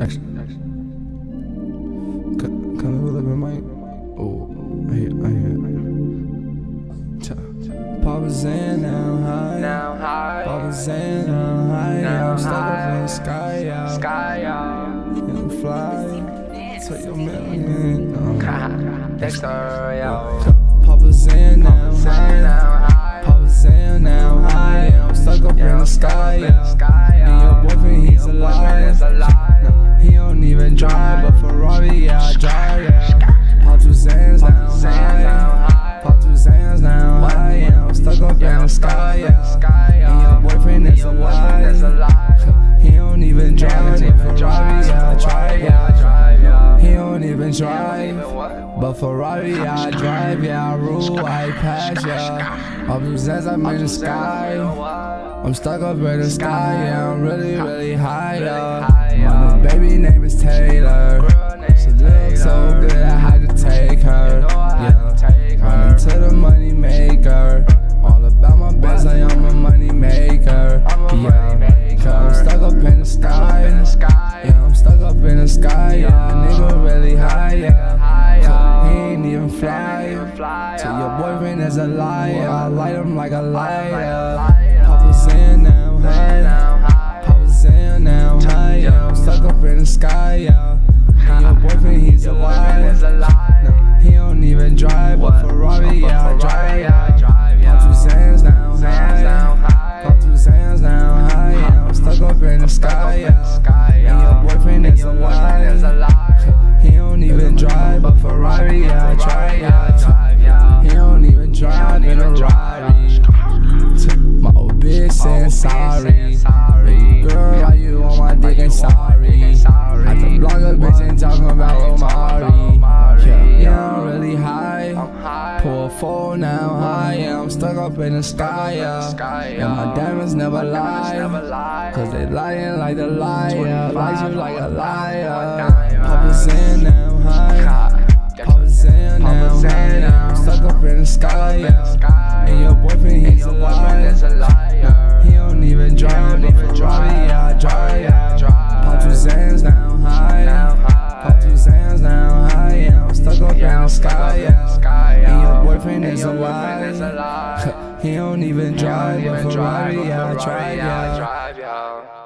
Action. Come a little bit, Mike. Oh, I hear. Papa Zan now high. Papa Zan now high. Now I'm stuck up in the sky, y'all. And I'm fly to your million. Dexter, yo. Papa Zan now high. Papa Zan now high. I'm stuck up in the sky, y'all. And your boyfriend, he's a liar. He don't even drive, but Ferrari, yeah, I drive, yeah. Pop two Zans now high. Pop two Zans now high. Yeah, I'm stuck up in the sky, yeah. And your boyfriend is a liar. He don't even drive, but Ferrari, yeah, I drive, yeah. He don't even drive, but Ferrari, yeah, I drive, yeah. I rule, I pass, yeah. Pop two Zans, I'm in the sky. I'm stuck up in the sky, yeah, I'm really high, yeah. My baby name is Taylor. She looks so good, I had to take her, yeah. Running to the money maker. All about my best, I am a money maker, yeah. Cause I'm stuck up in the sky, yeah, I'm stuck up in the sky, yeah. Nigga really high, yeah. He ain't even fly. Till your boyfriend is a liar, I light him like a lighter. Papa Zan now high. Papa Zan now high. Yeah, I'm stuck up in the sky, yeah. And your boyfriend, he's a liar. No, he don't even drive, but Ferrari, yeah, I drive, yeah. Pop two Zans now high. Pop two Zans now high. Yeah, I'm stuck up in the sky, yeah. And your boyfriend is a liar. He don't even drive, but Ferrari, yeah, I drive, yeah. He don't even drive in a Rari. My old bitch saying sorry. Baby girl, why you on my dick ain't sorry? I can block a bitch and talking about Omari. Yeah, I'm really high. Pull a 4 now high. Yeah, I'm stuck up in the sky, yeah. And my diamonds never lie. Cause they lying like the liar. Lies you like a liar. Papa Zan now high. Papa Zan now high. Yeah, I'm stuck up in the sky, yeah. And your boyfriend, he's a liar. He don't even drive, but Ferrari, yeah, I drive, yeah. Pop two Zans now high. Pop two Zans now high. Yeah, I'm stuck up in the sky, yeah. And your boyfriend is a liar. He don't even drive, but Ferrari, yeah, I drive, yeah.